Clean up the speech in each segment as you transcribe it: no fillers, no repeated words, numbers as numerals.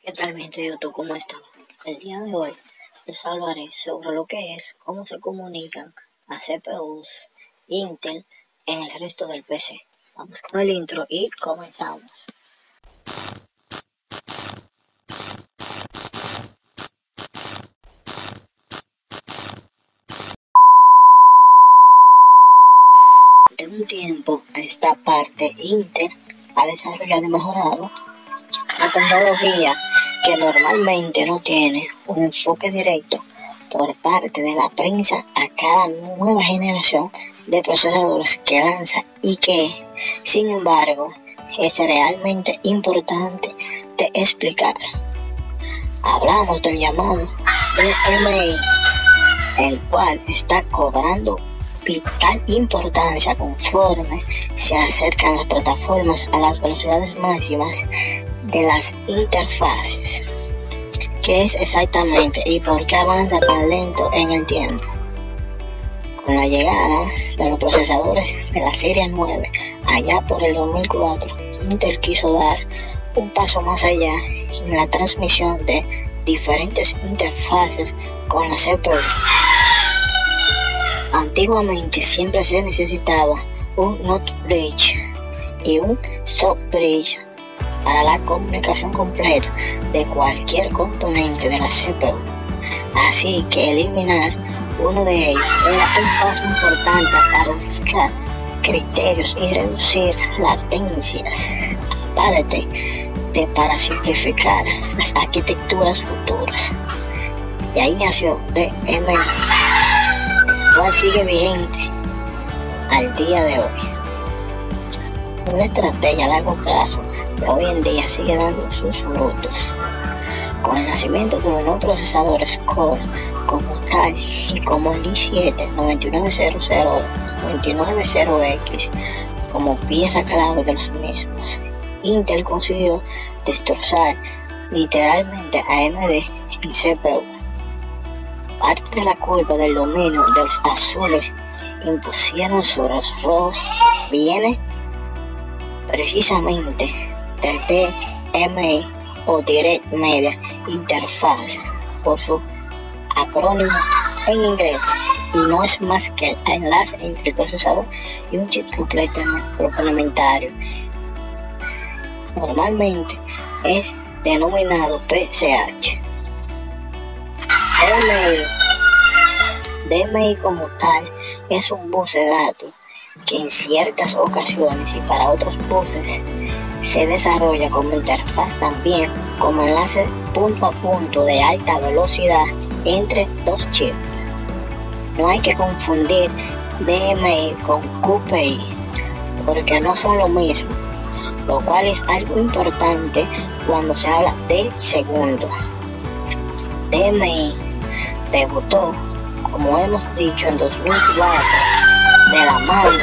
¿Qué tal, mi gente de YouTube? ¿Cómo están? El día de hoy les hablaré sobre lo que es cómo se comunican las CPUs Intel en el resto del PC. Vamos con el intro y comenzamos. De un tiempo a esta parte, Intel ha desarrollado y mejorado la tecnología que normalmente no tiene un enfoque directo por parte de la prensa a cada nueva generación de procesadores que lanza, y que, sin embargo, es realmente importante de explicar. Hablamos del llamado DMI, el cual está cobrando vital importancia conforme se acercan las plataformas a las velocidades máximas de las interfaces. ¿Qué es exactamente y por qué avanza tan lento en el tiempo? Con la llegada de los procesadores de la serie 9 allá por el 2004, Intel quiso dar un paso más allá en la transmisión de diferentes interfaces con la CPU. Antiguamente siempre se necesitaba un NOT bridge y un soft bridge para la comunicación completa de cualquier componente de la CPU. Así que eliminar uno de ellos era un paso importante para unificar criterios y reducir latencias, aparte de para simplificar las arquitecturas futuras. Y ahí nació DMI, el cual sigue vigente al día de hoy. Una estrategia a largo plazo de hoy en día sigue dando sus frutos, con el nacimiento de los nuevos procesadores Core como tal y como el i7 9900 9900X como pieza clave de los mismos. Intel consiguió destrozar literalmente a AMD en CPU. Parte de la curva del dominio de los azules impusieron sobre los rojos viene precisamente del DMI o Direct Media Interface, por su acrónimo en inglés, y no es más que el enlace entre el procesador y un chip complementario. Normalmente es denominado PCH. DMI como tal es un bus de datos que en ciertas ocasiones y para otros buses se desarrolla como interfaz también como enlace punto a punto de alta velocidad entre dos chips. No hay que confundir DMI con QPI porque no son lo mismo, lo cual es algo importante cuando se habla del segundo. DMI debutó, como hemos dicho, en 2004 de la mano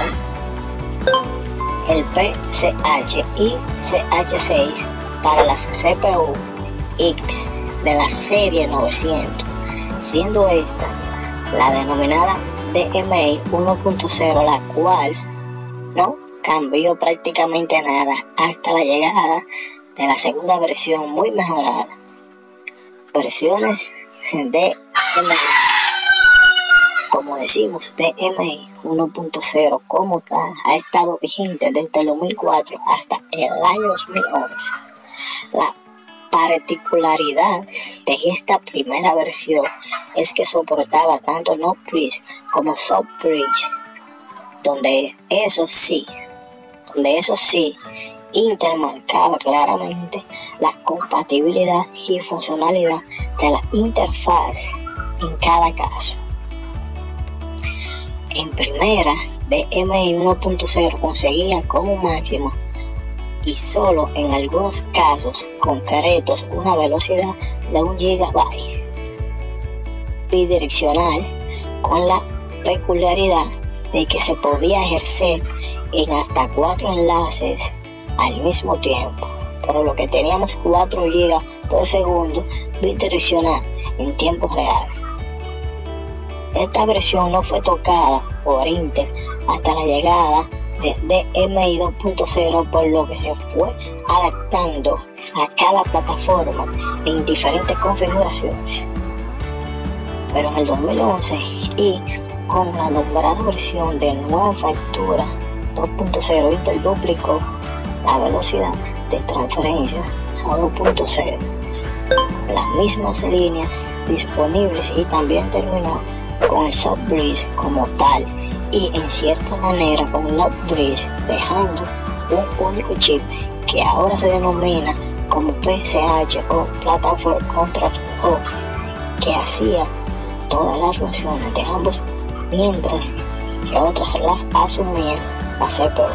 el PCH y CH6 para las CPU X de la serie 900, siendo esta la denominada DMI 1.0, la cual no cambió prácticamente nada hasta la llegada de la segunda versión muy mejorada. Versiones de DMI, como decimos, DMI 1.0 como tal ha estado vigente desde el 2004 hasta el año 2011. La particularidad de esta primera versión es que soportaba tanto NOT bridge como soft bridge, donde eso sí, Intel marcaba claramente la compatibilidad y funcionalidad de la interfaz en cada caso. En primera, DMI 1.0 conseguía como máximo y solo en algunos casos concretos una velocidad de 1 GB bidireccional, con la peculiaridad de que se podía ejercer en hasta 4 enlaces al mismo tiempo, por lo que teníamos 4 GB por segundo bidireccional en tiempo real. Esta versión no fue tocada por Intel hasta la llegada de DMI 2.0, por lo que se fue adaptando a cada plataforma en diferentes configuraciones. Pero en el 2011 y con la nombrada versión de nueva factura 2.0, Intel duplicó la velocidad de transferencia a 2.0, las mismas líneas disponibles, y también terminó con el Softbridge como tal, y en cierta manera con el Upbridge, dejando un único chip que ahora se denomina como PCH o Platform Control Hub, que hacía todas las funciones de ambos, mientras que otras las asumían la CPU.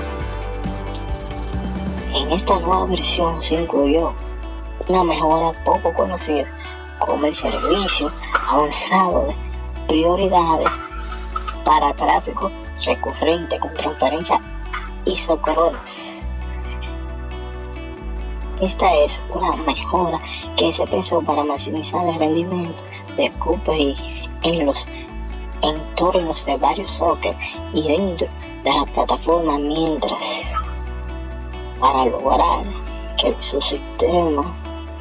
En esta nueva versión se incluyó una mejora poco conocida como el servicio avanzado de prioridades para tráfico recurrente con transferencia isócronas. Esta es una mejora que se pensó para maximizar el rendimiento de QPI en los entornos de varios sockets y dentro de la plataforma, mientras para lograr que su sistema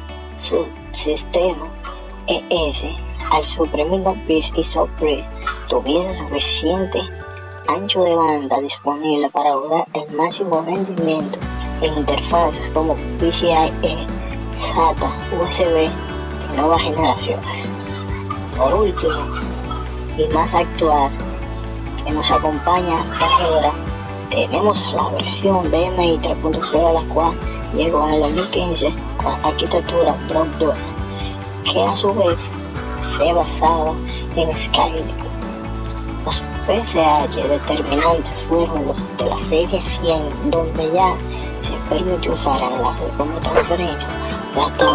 ES, al suprimir los bridge y Softbridge, tuviese suficiente ancho de banda disponible para lograr el máximo rendimiento en interfaces como PCIe, SATA, USB de nueva generación. Por último, y más actual, que nos acompaña hasta ahora, tenemos la versión de MI 3.0, la cual llegó en el 2015 con arquitectura Block Dual, que a su vez se basaba en Skylake. Los PCH determinantes fueron los de la serie 100, donde ya se permitió usar enlaces como transferencia de hasta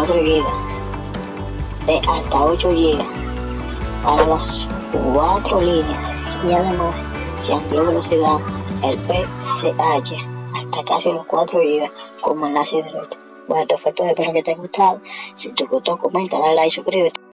8 GB para las 4 líneas, y además se amplió velocidad el PCH hasta casi los 4 GB como enlace directo. Bueno, esto fue todo, espero que te haya gustado. Si te gustó, comenta, dale like, suscríbete.